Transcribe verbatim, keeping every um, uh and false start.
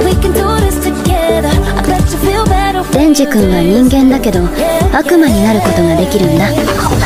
デンジ君は人間だけど悪魔になることができるんだ。